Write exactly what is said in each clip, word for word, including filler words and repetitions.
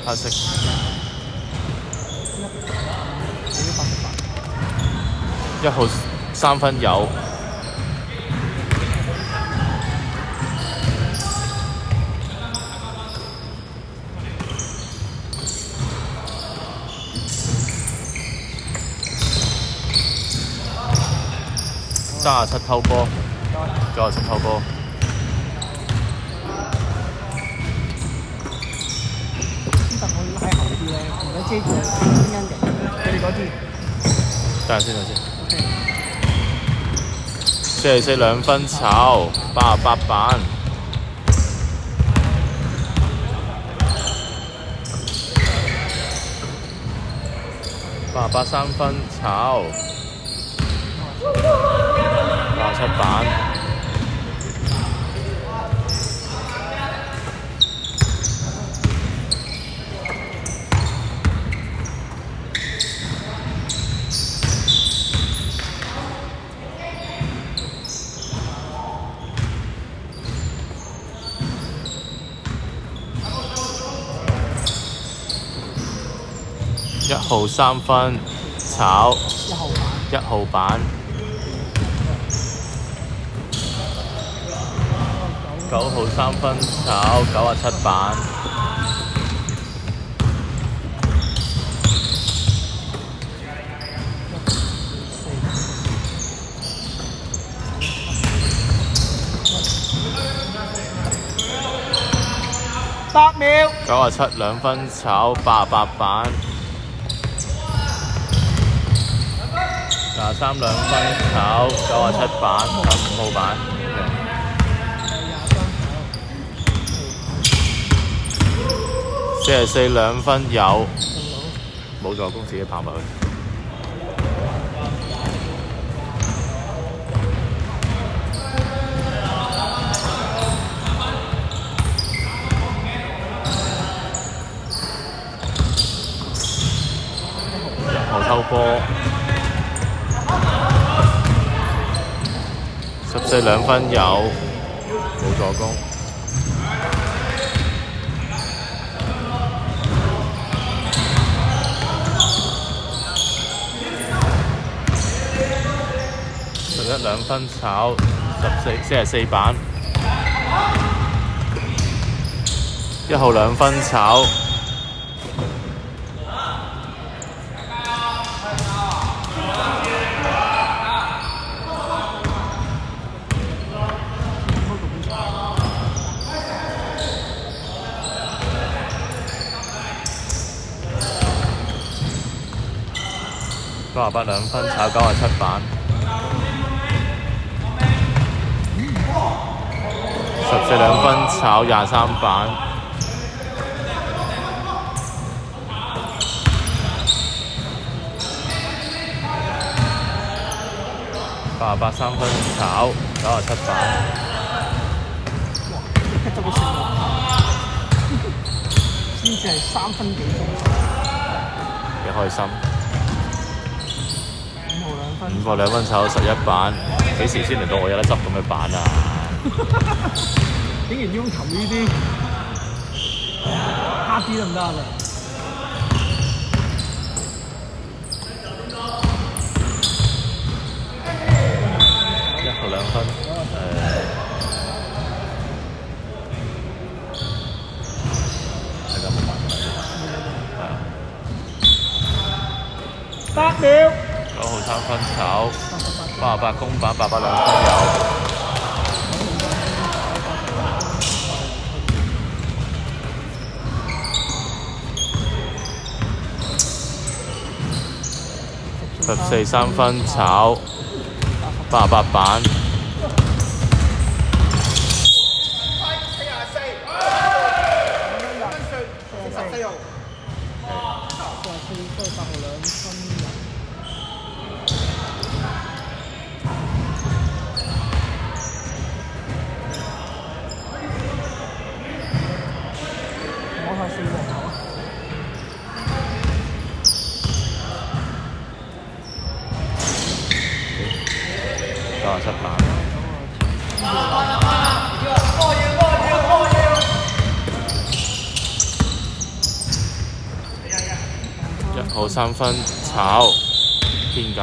黑色。一號三分有。三十七偷波，九十七偷波。 但我要喺後啲咧，而家遮住中間嘅，佢哋嗰啲。 等陣先，等陣先。四十四兩分炒，八十八板。八十八三分炒。八十七板，一號三分炒，一號板。九號三分炒，九啊七板。 八秒。 九啊七兩分炒，八啊八板。廿三兩分炒，九啊七板，十五號板。四十四兩分有，冇助攻自己跑埋去。一號偷波，十四兩分有，冇助攻。十一兩分炒，十四四十四板，一號兩分炒，九十八兩分炒，九十七板。十四兩分炒廿三板，八十八三分炒九十七板。 哇！即刻執到勝喎，先至係三分幾鐘。 幾開心。 五號兩分。 五號兩分炒十一板，幾時先嚟到我有得執咁嘅板啊？ 竟然要求呢啲蝦啲得唔得啊？ 一號兩分，誒、係咁冇辦法係啊。 八秒。 九號三分炒，八十八公板，八百兩分有。十四三分炒，八十八板。九十七板。 號三分炒偏界。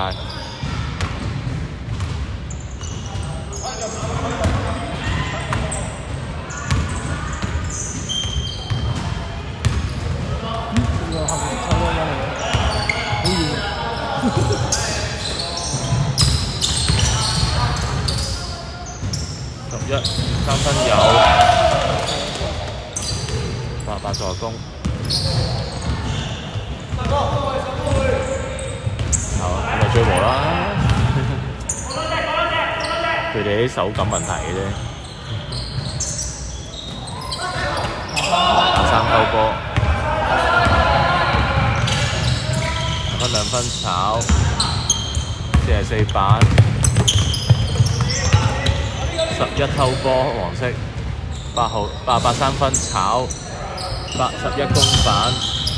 十一三分有，八八助攻。好，咁就追和啦。佢哋啲手感問題嘅啫。阿生溝波，分兩分炒，四十四板。十一偷波黃色，八號八八三分炒，八十一公板，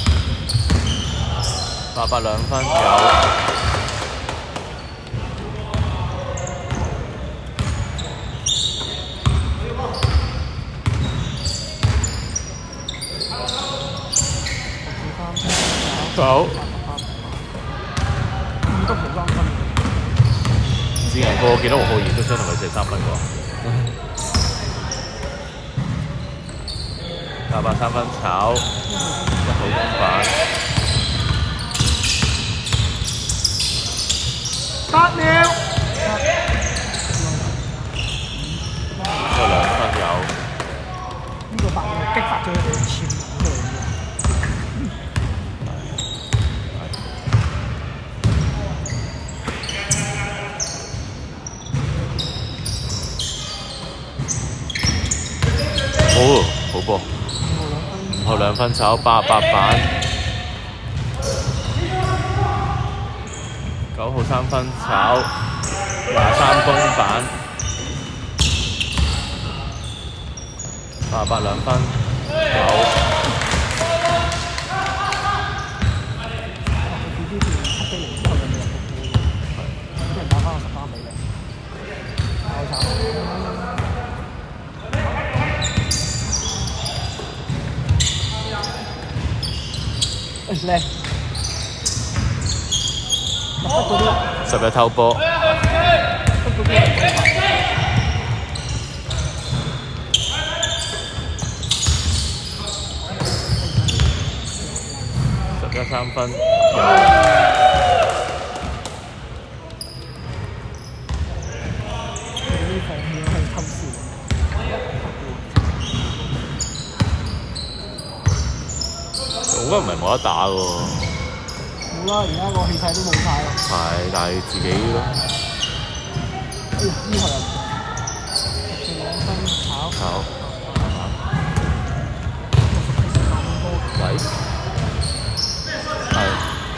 八八兩分有，好， 五都冇三分。 之前個見到黃浩然都想同佢射三分個。八八三分炒，一號公板， 八秒， 有兩分有。 呢個八秒激發咗佢哋潛能出嚟。 好，好波。五號兩分炒八八板，九號三分炒廿三公板，八八兩分有。 叻， 十一偷波，十一三分有。我覺得唔係冇得打喎。 冇啦，而家個氣勢都冇晒咯。 係，但係自己咯。 哎呀，呢頭又兩分炒。 炒。喂。係。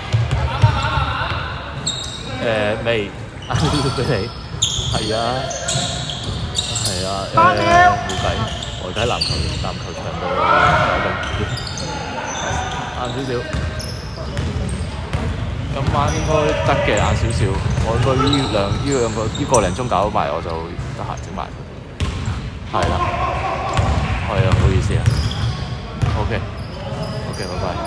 誒未？啊呢個俾你。係啊。係啊。誒冇計，我而家喺籃球籃球場度搞緊。晏少少，今晚應該得嘅晏少少。我應該呢兩呢兩個呢個零鐘搞埋，我就得閒整埋。係啦，係啊，唔好意思啊。OK，OK， 拜拜。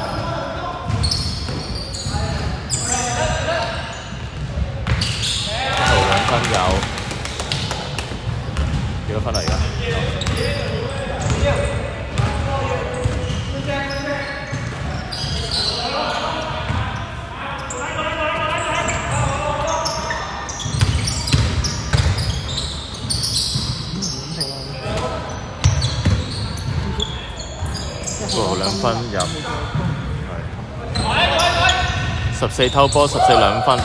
一號兩分有幾多分啊？而家？兩分入，係十四偷波，十四兩分。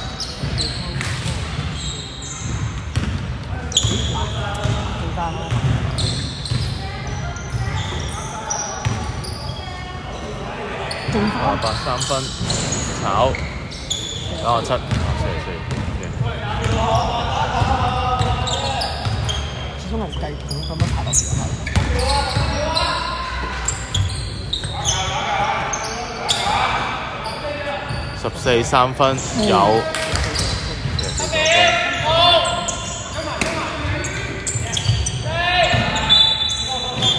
八八三分，炒九十七，四十四。 始終係計咁咁樣排落去係。 十四三分有，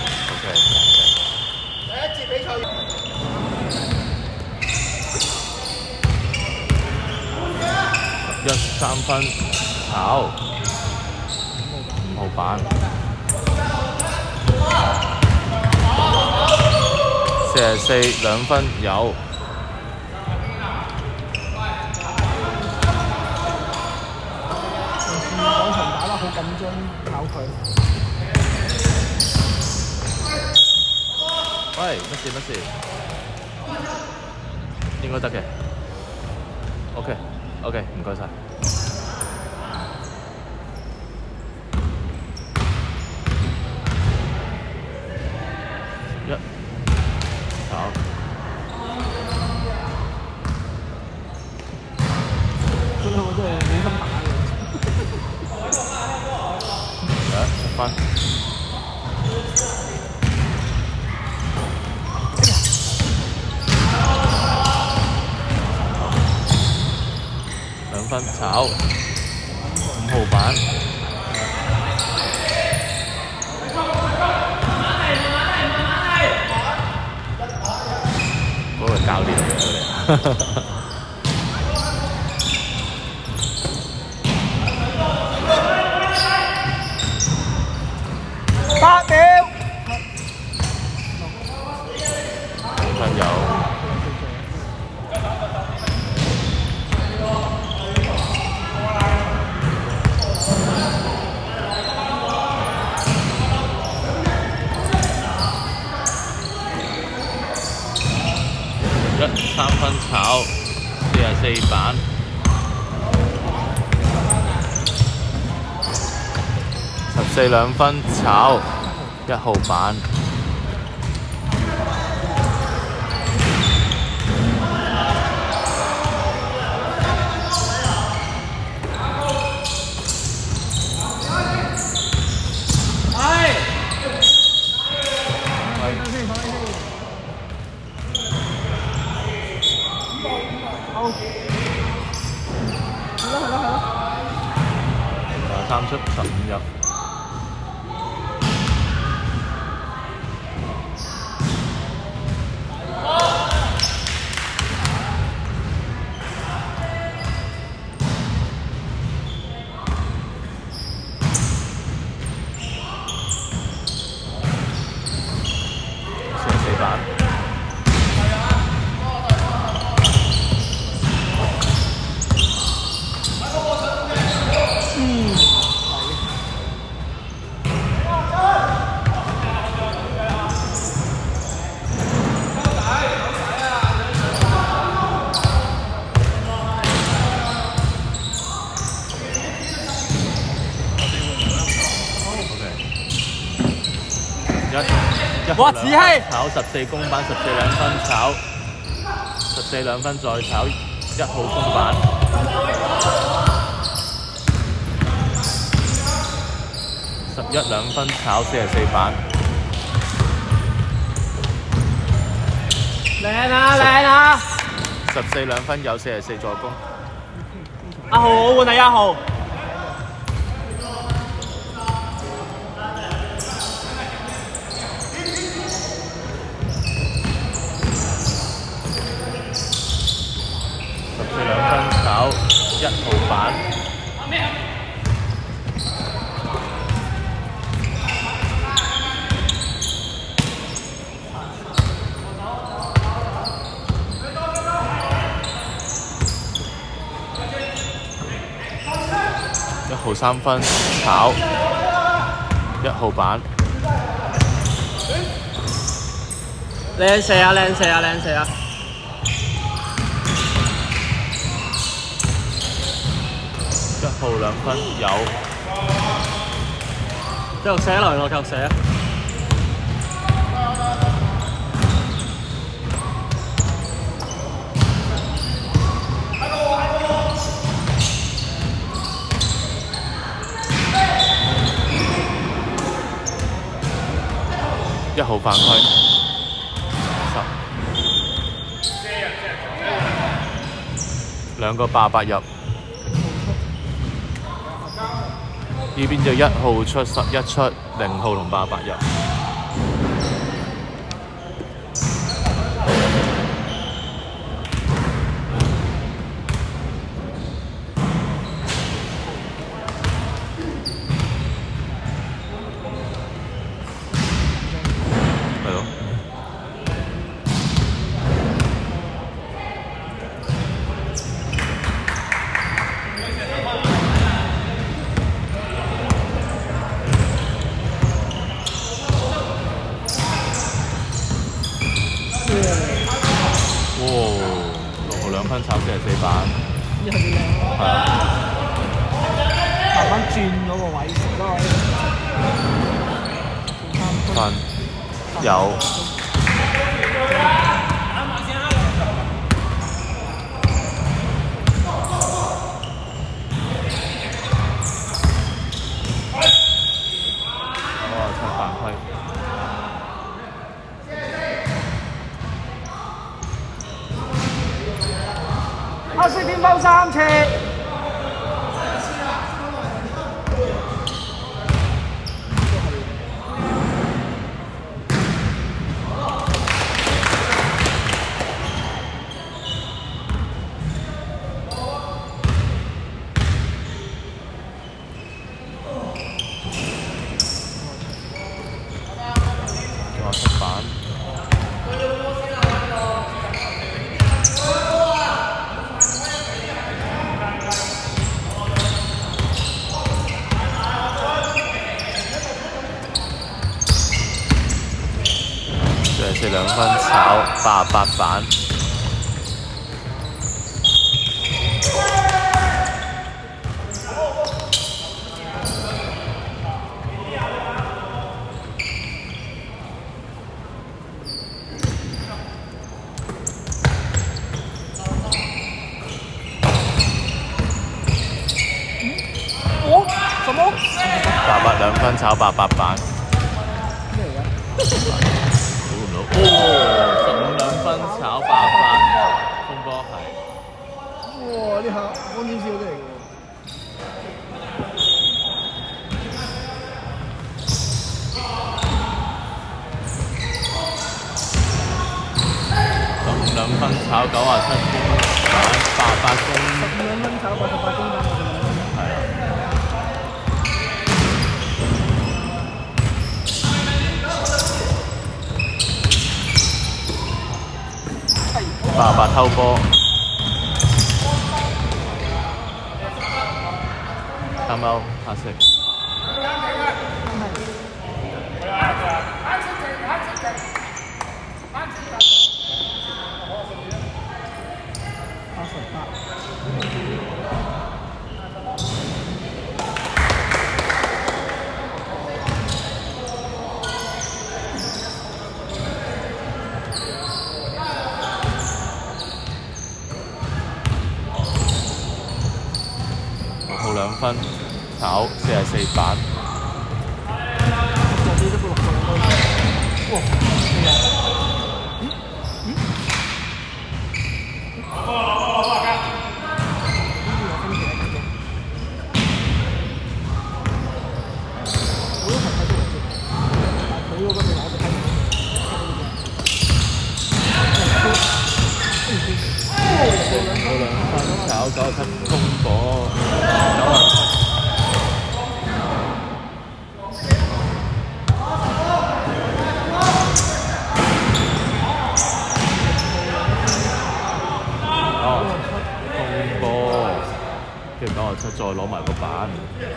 第一節比賽一三分炒五號板，四十四兩分有。 嗰場打得好緊張，搞佢。 喂，乜事乜事？應該得嘅。OK OK， 唔該晒。一炒。 我真係冇心打嘅。 嚟一分。兩分炒五號板。嗰個教練嚟嘅佢哋。 八秒。 分有。一三分炒四十四板。十四兩分炒一號板。三出十五入。四十四板。 哇！子希炒十四公板，十四兩分炒，十四兩分再炒一號公板，十一兩分炒四十四板， 靚啊靚啊！ 十四兩分有四十四助攻。 阿豪，我換你阿豪。 一號板，一號三分炒，一號板， 靚射啊靚射啊靚射啊！ 一號兩分有， 繼續射來咯，繼續射。 一號犯規，十，兩個八八入。呢邊就一號出十一出，零號同八八入。 炒四十四板， 呢係幾靚咯。 係啊， 慢慢轉嗰個位食咯。 分有。 黑色點包三尺。 哇！出板。四兩分炒八十八板， 哦，什麼？ 八八兩分炒八八板。 咩嚟㗎？ 哦，十五兩分炒八八，風波係。 哇！呢下安點少啲嚟嘅喎。 十五兩分炒九啊七公板，八八公。 十五兩分炒八十八公板， 係啊。八八偷波，三歐黑色。 八十八。 號兩分炒四十四板。 我記得個六個兩個。哇！咩啊？咦？咦？呢個分幾多嘅？我都係睇到嚟嘅，但係佢嗰個你攞就睇唔到。 號兩分炒九十七公火，九啊七。跟住九啊七，再攞埋個板。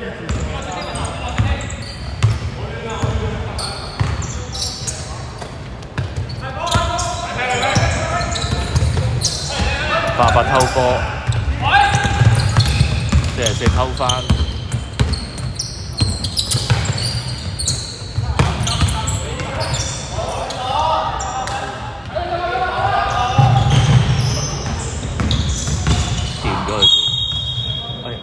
八八偷波，四十四偷翻。掂咗佢先。哎。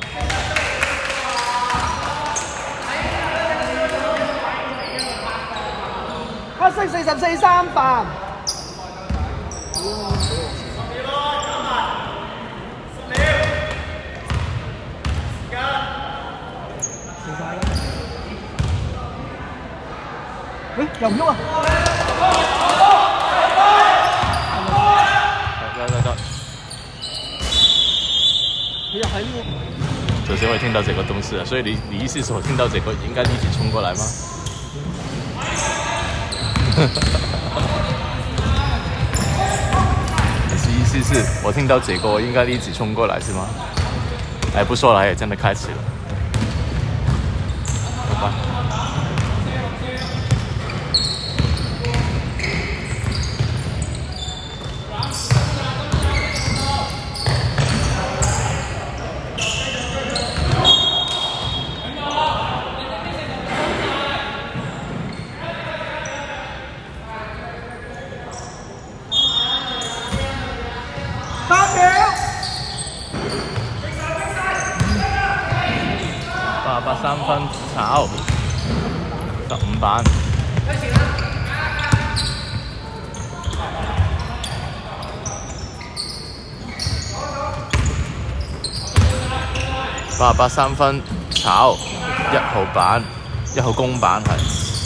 黑色四十四三板。誒，又唔喐啊！ 得得得， 你又喺呢首先会听到这个东西，所以你你意思是我听到这个应该立即冲过来吗？你是意思是我听到这个我应该立即冲过来是吗？哎，不说了，也真的开启了，好吧。 八八三分炒，十五板。八八三分炒，一號板，一號公板係，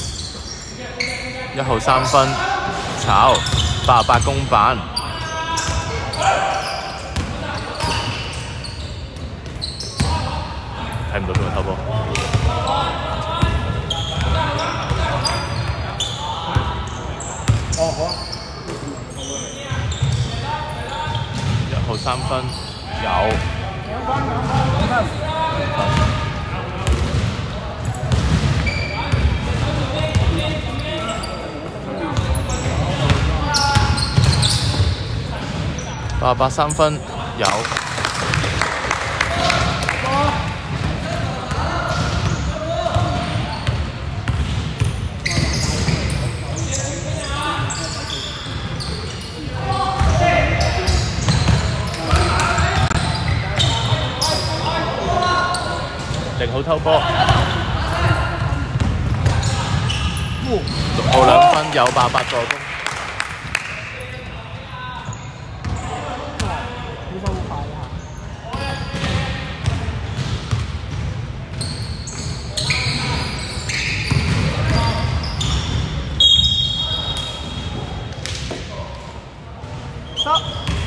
一號三分炒，八八公板。睇唔到邊個偷波？ 哦，好啊。 一號三分有。兩分兩分兩分。八八三分有。零號偷波，六號兩分有八八助攻。 你手好快啊！收。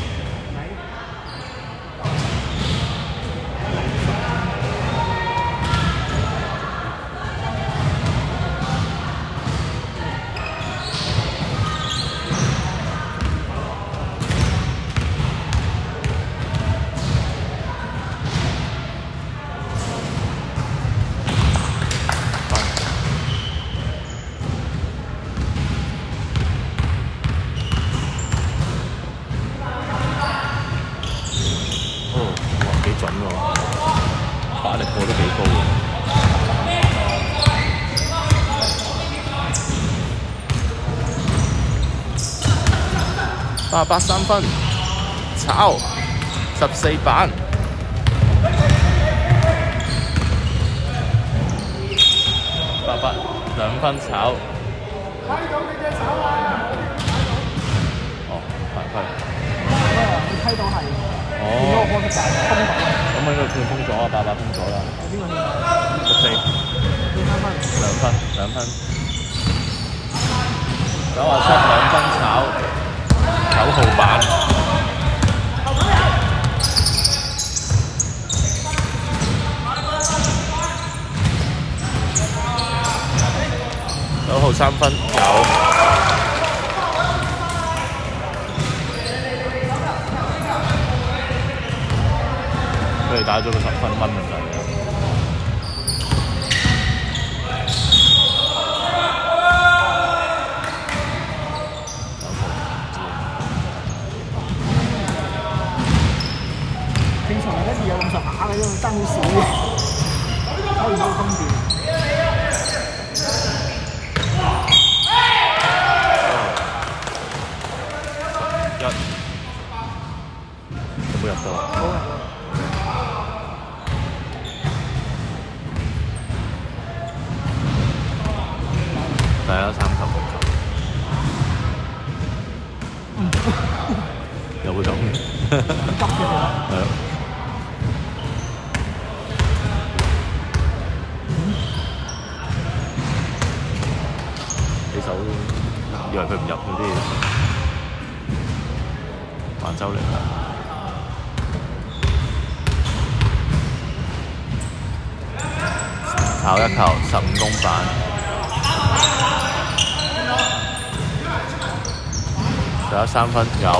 準喎，發力過都幾高喎。八八三分，炒十四板。八八兩分炒。睇到你隻手啊！哦，犯規。 你睇到係。 哦，咁應該判封咗啊，八八封咗啦。邊個判？十四。兩分，兩分。九啊七兩分炒，九號板。九號三分有。佢哋打咗個十分蚊咁滯嘅。 正常係一時有咁上下嘅啫，爭好少嘅，可以冇分別。 一有冇入到啊？冇入。係啊，三球冇球，又會咁嘅， 急嘅係咯。起手以為佢唔入嗰啲環州嚟㗎。炒一球十五公板。仲有三分有。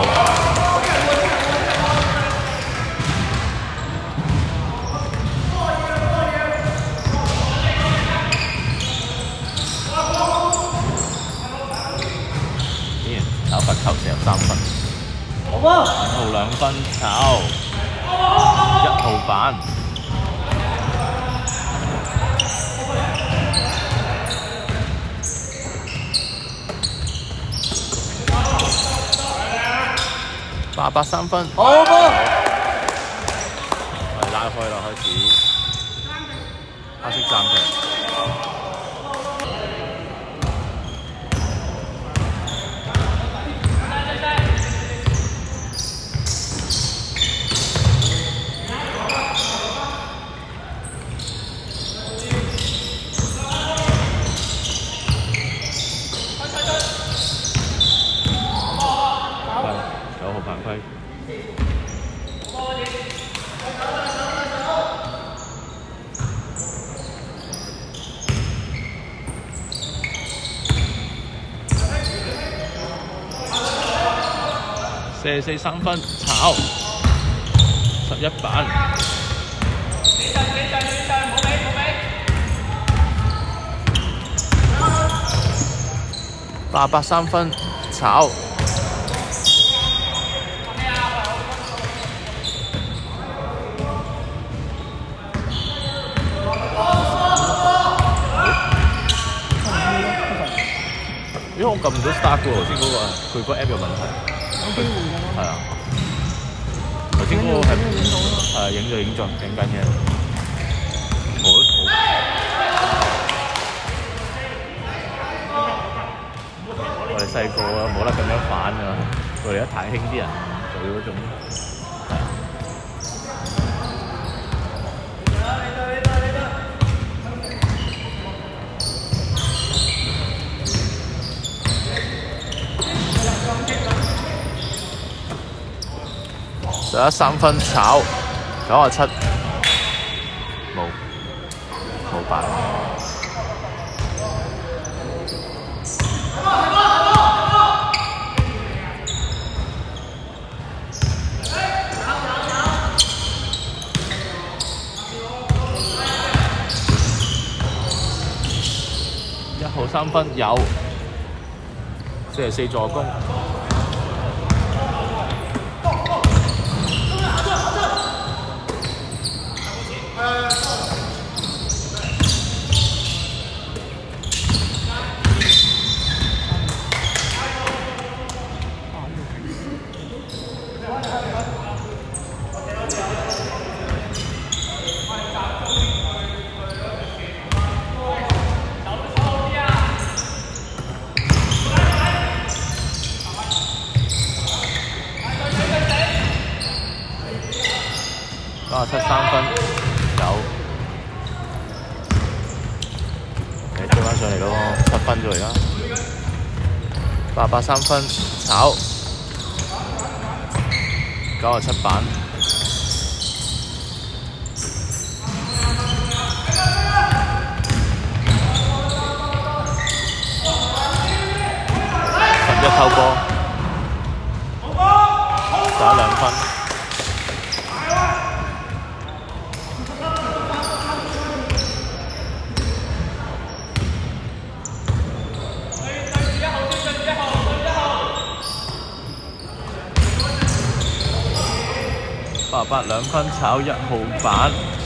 竟然炒罰球射入三分。五號兩分炒，一號板。八八三分，好波，係拉開啦，開始。 黑色暫停。九號犯規。四四三分炒十一板，八八三分炒。因為我撳唔到 start 嘅喎，頭先嗰個佢個 app 有問題。 有機會㗎。係啊，頭先嗰個係係影咗影咗影緊嘢，好好。我哋細個啊，冇得咁樣反啊！我哋而家太興啲人做嗰種。十一三分炒九啊七，冇冇辦。一號三分有，四十四助攻。九十七三分有，你追翻上嚟咯，七分咗而家。八八三分炒，九十七板。十一偷波，十一兩分。八八兩分炒一號板，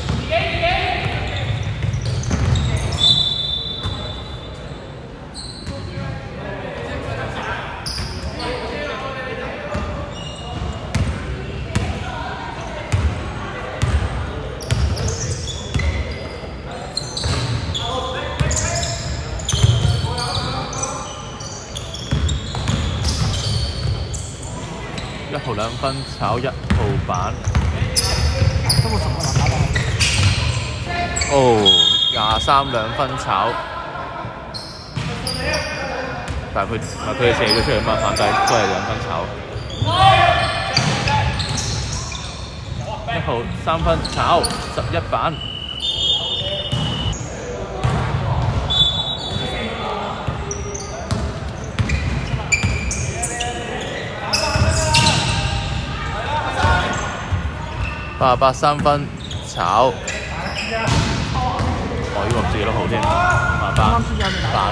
一號兩分炒一號板。 都冇十個籃板啦。 哦，廿三兩分炒，但係佢唔係佢哋射咗出嚟嘛，反底都係兩分炒。一號三分炒十一板。八十八三分炒，我呢個唔知幾多號添，八八板，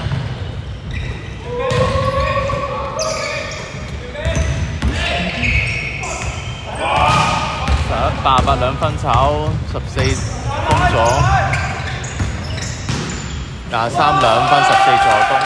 十一八八兩分炒，十四攻咗，廿三兩分十四助攻。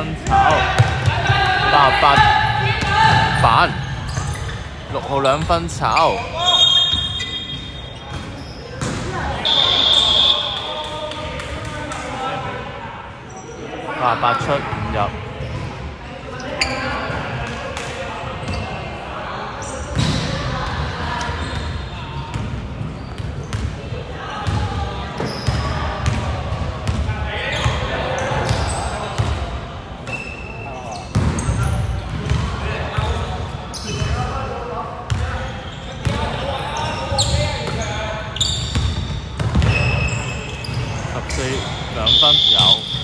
分炒，八十八板，六號兩分炒，八十八出五入。十四兩分有。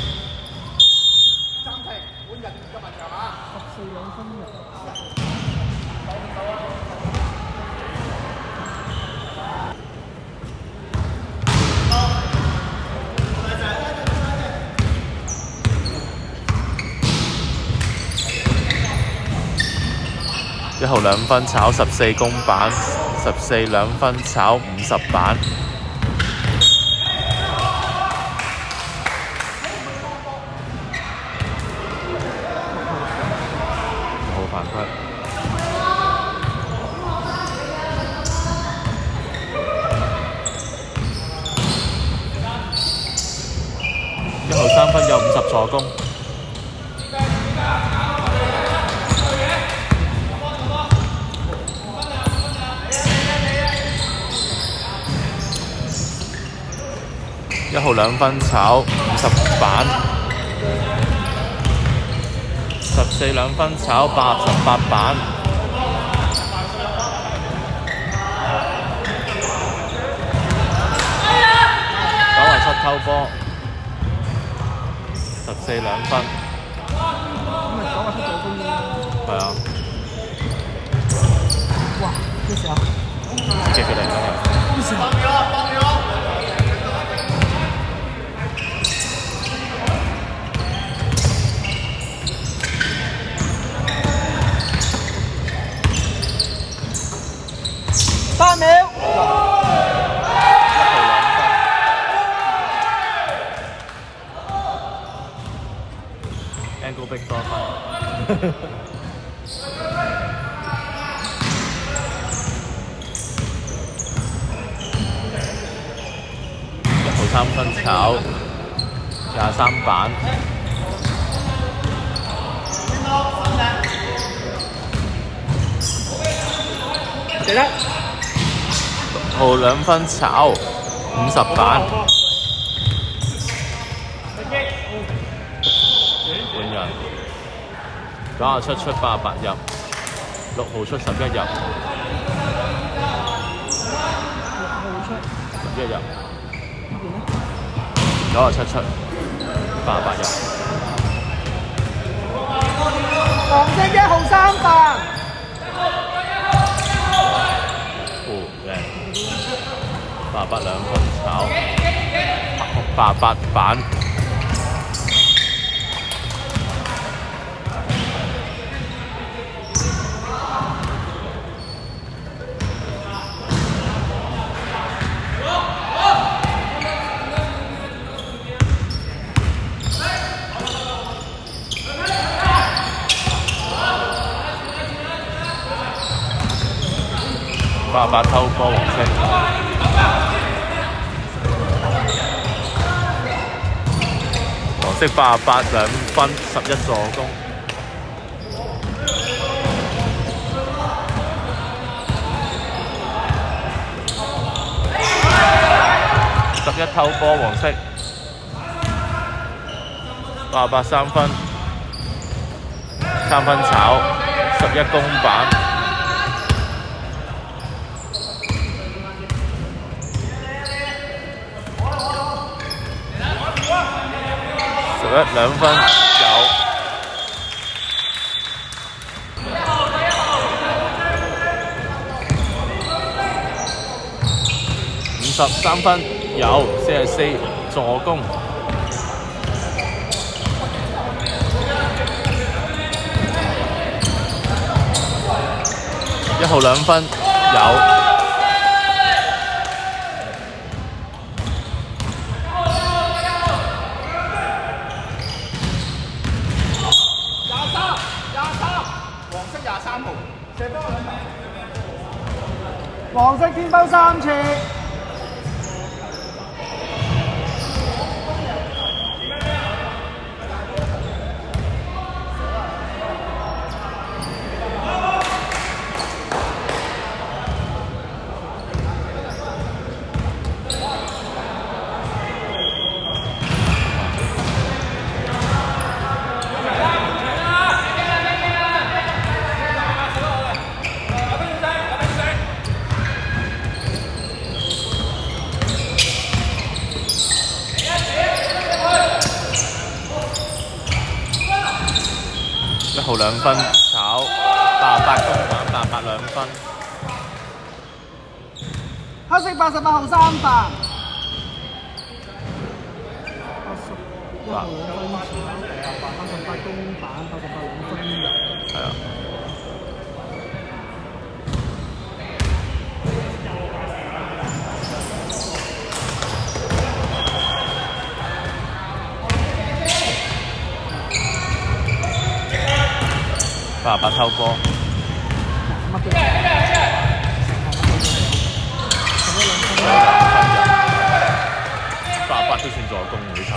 暫停，換人嘅問題啊！十四兩分入。 一號兩分炒十四公板，十四兩分炒五十板。犯規。一號三分有五十助攻。一號兩分炒五十板。十四兩分炒八十八板，九十七偷波，十四兩分。 咁咪九十七助攻咯。 係啊。 哇！咩時候？ 嘅決定㗎係。 咩時候？八秒。 Angle big 多分。一號三分炒，廿三板。 記得。 號兩分炒五十板，換人九十七出八十八入，六號出十一入，十一入，九十七出八十八入。 黃色一號三飯。 八十八兩分炒，八十八板，八十八偷波黃色。黃色八十八兩分，十一助攻。十一偷波黃色，八十八三分，三分炒，十一公板。十一兩分有，五十三分有，四十四助攻。一號兩分有。 廿三號，射波兩球。黃色天分三次。 一號兩分炒八十八公板，八十八兩分。 黑色八十八號三飯。八十一號兩分炒八十八公板，八十八兩分入。 係啊。八十八偷波， 乜都有。 八十八都算助攻呢球，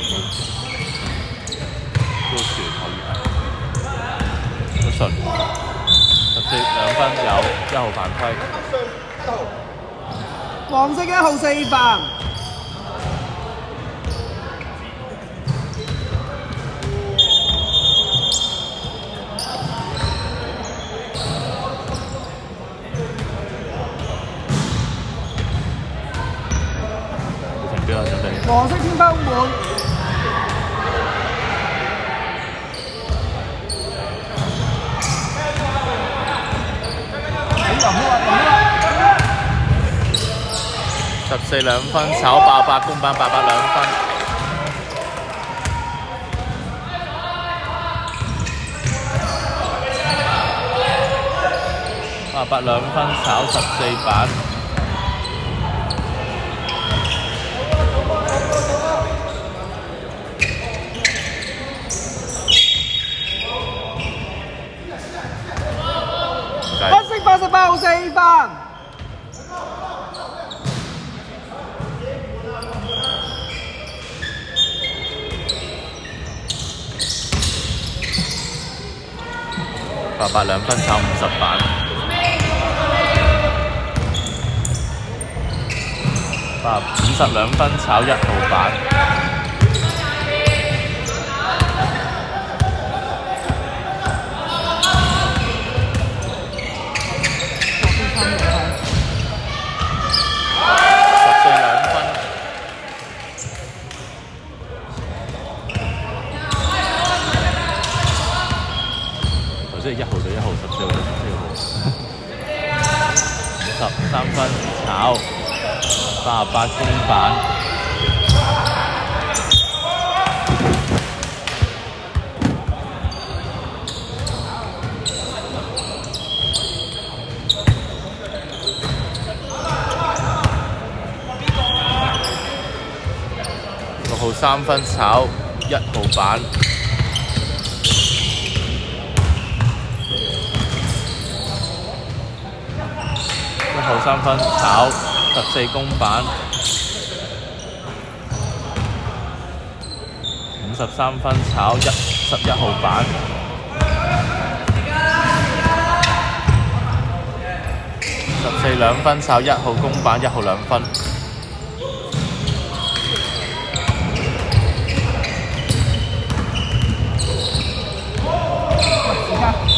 都算可以係。好順，十四兩分有，一號犯規。 黃色一號四飯。黃色天花滿， 十四兩分炒八百公板，八百兩分。八百兩分炒十四板。 黑色八十八號四飯。 八百兩分炒五十板。八五十兩分炒一號板。即係一號對一號，十四號對十四號。十三分炒八十八公板。六號三分炒一號板。一號三分炒十四公板，五十三分炒一十一號板，十四兩分炒一號公板，一號兩分。 時間。